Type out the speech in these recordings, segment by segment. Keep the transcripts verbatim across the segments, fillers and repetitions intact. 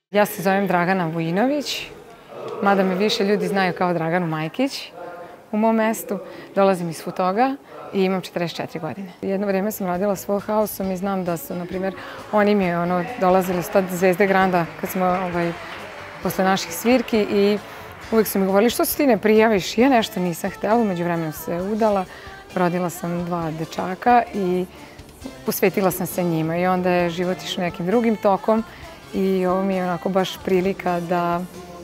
Ja se zovem Dragana Vujinović, mada me više ljudi znaju kao Draganu Majkić u mom mestu. Dolazim iz Futoga i imam četrdeset četiri godine. Jedno vreme sam radila s Full House-om i znam da su, na primjer, oni mi ono, dolazili sto Zvezde Granda kad smo, ovaj, posle naših svirki i uvijek su mi govorili što se ti ne prijaviš. Ja nešto nisam htjela, umeđu vremenu se udala, rodila sam dva dečaka i posvetila sam se njima i onda je život išao nekim drugim tokom. I ovo mi je onako baš prilika da,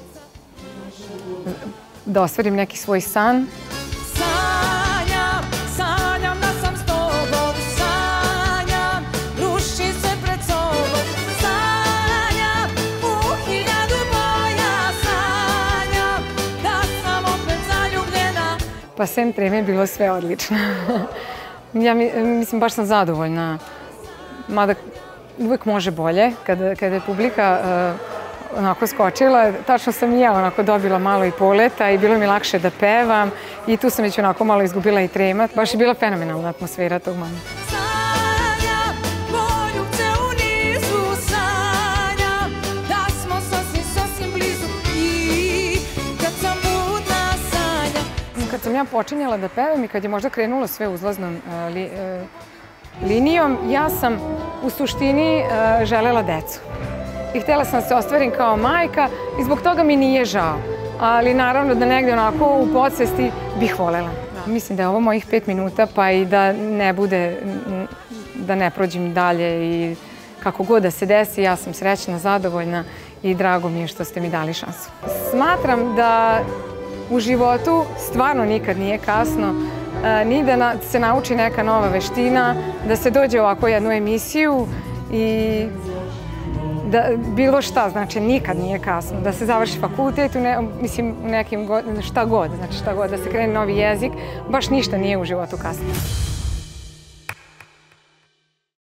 da ostvarim neki svoj san. Sanjam, sanjam da sam s tobom, sanjam, ruši se pred sobom, sanjam, u hiljadu boja, sanjam, da sam opet zaljubljena. Pa sem treme je bilo sve odlično. Ja mislim, baš sam zadovoljna, mada uvijek može bolje. Kada, kada je publika uh, onako skočila, tačno sam i ja onako dobila malo i poleta i bilo mi lakše da pevam i tu sam već onako malo izgubila i tremat. Baš je bila fenomenalna atmosfera tog momenta. Sanjam, poljubce u nizu, sanjam, da smo sasvim, sasvim blizu i kad sam budna sanjam. Kad sam ja počinjala da pevam i kad je možda krenulo sve uzlaznom uh, li, uh, linijom, ja sam u suštini uh, želela decu. I htjela sam se ostvarim kao majka i zbog toga mi nije žao. Ali naravno da negdje onako u podsvesti bih voljela. Da. Mislim da je ovo mojih pet minuta pa i da ne bude, da ne prođem dalje i kako god da se desi, ja sam srećna, zadovoljna i drago mi je što ste mi dali šansu. Smatram da u životu stvarno nikad nije kasno, ni da se nauči neka nova veština, da se dođe u ovako jednu emisiju i da bilo šta, znači nikad nije kasno, da se završi fakultet, u ne, mislim u nekim, šta god, znači šta god, da se krene novi jezik, baš ništa nije u životu kasno.